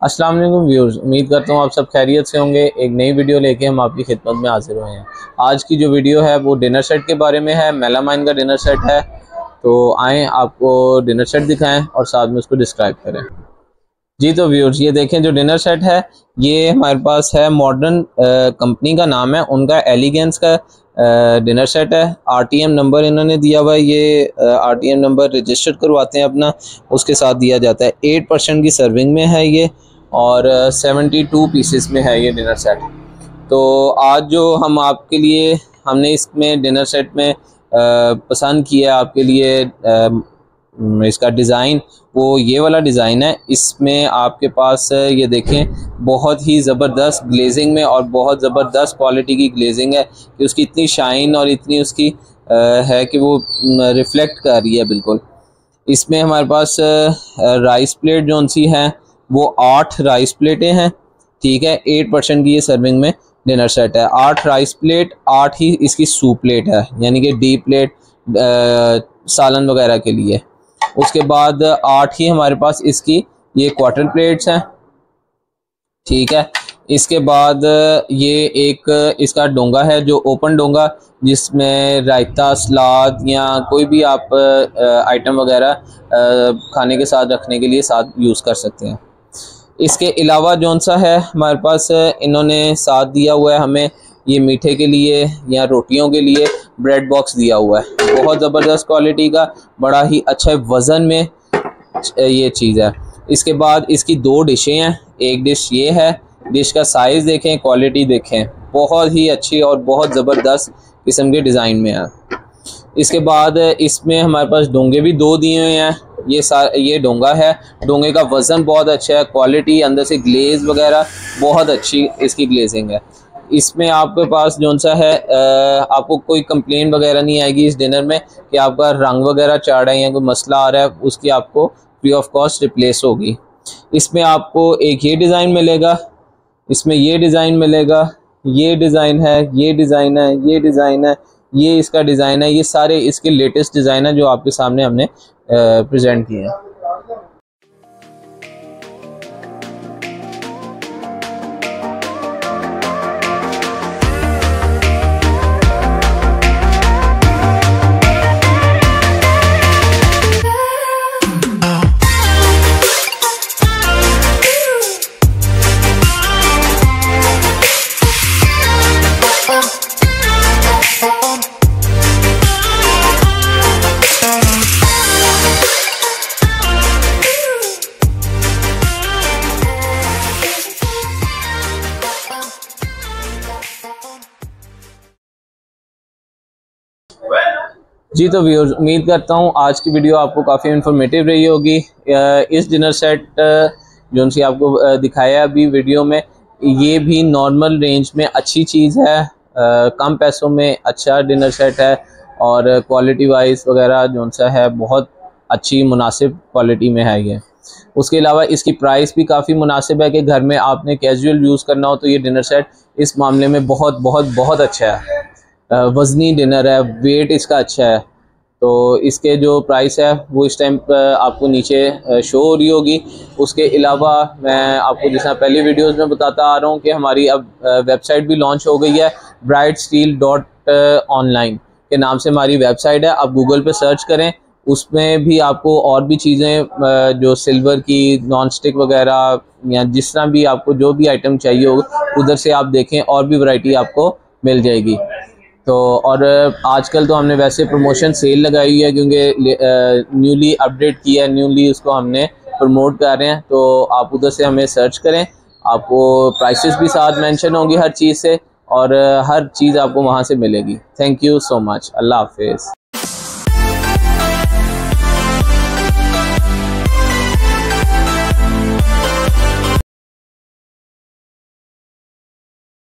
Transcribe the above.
अस्सलाम वालेकुम व्यूअर्स, उम्मीद करता हूँ आप सब खैरियत से होंगे। एक नई वीडियो लेके हम आपकी खिदमत में हाजिर हुए हैं। आज की जो वीडियो है वो डिनर सेट के बारे में है। मेलामाइन का डिनर सेट है, तो आएँ आपको डिनर सेट दिखाएं और साथ में उसको डिस्क्राइब करें। जी तो व्यूअर्स, ये देखें जो डिनर सेट है ये हमारे पास है। मॉडर्न कंपनी का नाम है, उनका एलिगेंस का डिनर सेट है। RTM नंबर इन्होंने दिया हुआ है। ये RTM नंबर रजिस्टर करवाते हैं अपना, उसके साथ दिया जाता है। 8% की सर्विंग में है ये और 72 पीसेस में है ये डिनर सेट। तो आज जो हम आपके लिए हमने इसमें डिनर सेट में पसंद किया आपके लिए इसका डिज़ाइन, वो ये वाला डिज़ाइन है। इसमें आपके पास ये देखें बहुत ही ज़बरदस्त ग्लेजिंग में और बहुत ज़बरदस्त क्वालिटी की ग्लेजिंग है कि उसकी इतनी शाइन और इतनी उसकी है कि वो रिफ्लेक्ट कर रही है बिल्कुल। इसमें हमारे पास राइस प्लेट जो सी है वो 8 राइस प्लेटें हैं, ठीक है। 8% की ये सर्विंग में डिनर सेट है। 8 राइस प्लेट, 8 ही इसकी सूप प्लेट है, यानी कि डी प्लेट सालन वगैरह के लिए। उसके बाद 8 ही हमारे पास इसकी ये क्वार्टर प्लेट्स हैं, ठीक है। इसके बाद ये एक इसका डोंगा है जो ओपन डोंगा, जिसमें रायता, सलाद या कोई भी आप आइटम वगैरह खाने के साथ रखने के लिए साथ यूज़ कर सकते हैं। इसके अलावा जौन सा है हमारे पास इन्होंने साथ दिया हुआ है हमें ये मीठे के लिए या रोटियों के लिए ब्रेड बॉक्स दिया हुआ है। बहुत ज़बरदस्त क्वालिटी का, बड़ा ही अच्छा वज़न में ये चीज़ है। इसके बाद इसकी 2 डिशें हैं। एक डिश ये है, डिश का साइज़ देखें, क्वालिटी देखें, बहुत ही अच्छी और बहुत ज़बरदस्त किस्म के डिज़ाइन में है। इसके बाद इसमें हमारे पास डोंगे भी 2 दिए हुए हैं। ये डोंगा है, डोंगे का वज़न बहुत अच्छा है, क्वालिटी अंदर से ग्लेज़ वगैरह बहुत अच्छी इसकी ग्लेजिंग है। इसमें आपके पास जौन सा है आपको कोई कंप्लेन वगैरह नहीं आएगी इस डिनर में कि आपका रंग वगैरह चढ़ रहा है या कोई मसला आ रहा है, उसकी आपको फ्री ऑफ कॉस्ट रिप्लेस होगी। इसमें आपको एक ये डिज़ाइन मिलेगा, इसमें ये डिज़ाइन मिलेगा, ये डिज़ाइन है, ये डिज़ाइन है, ये डिज़ाइन है, ये इसका डिज़ाइन है। ये सारे इसके लेटेस्ट डिज़ाइन है जो आपके सामने हमने प्रेजेंट किए हैं। जी तो व्यूअर्स, उम्मीद करता हूँ आज की वीडियो आपको काफ़ी इन्फॉर्मेटिव रही होगी। इस डिनर सेट जो सी आपको दिखाया अभी वीडियो में, ये भी नॉर्मल रेंज में अच्छी चीज़ है। कम पैसों में अच्छा डिनर सेट है और क्वालिटी वाइज वगैरह जो सा है बहुत अच्छी मुनासिब क्वालिटी में है ये। उसके अलावा इसकी प्राइस भी काफ़ी मुनासिब है कि घर में आपने कैजुअल यूज़ करना हो तो ये डिनर सेट इस मामले में बहुत बहुत बहुत अच्छा है। वज़नी डिनर है, वेट इसका अच्छा है। तो इसके जो प्राइस है वो इस टाइम आपको नीचे शो हो रही होगी। उसके अलावा मैं आपको जैसा पहली वीडियोस में बताता आ रहा हूँ कि हमारी अब वेबसाइट भी लॉन्च हो गई है। brightsteel.online के नाम से हमारी वेबसाइट है। आप गूगल पे सर्च करें, उसमें भी आपको और भी चीज़ें जो सिल्वर की, नॉन स्टिक वगैरह या जिस तरह भी आपको जो भी आइटम चाहिए हो उधर से आप देखें, और भी वैरायटी आपको मिल जाएगी। तो और आजकल तो हमने वैसे प्रमोशन सेल लगाई हुई है क्योंकि न्यूली अपडेट किया है, न्यूली उसको हमने प्रमोट कर रहे हैं। तो आप उधर से हमें सर्च करें, आपको प्राइसेस भी साथ मेंशन होंगी हर चीज़ से और हर चीज़ आपको वहाँ से मिलेगी। Thank you so much. अल्लाह हाफिज़।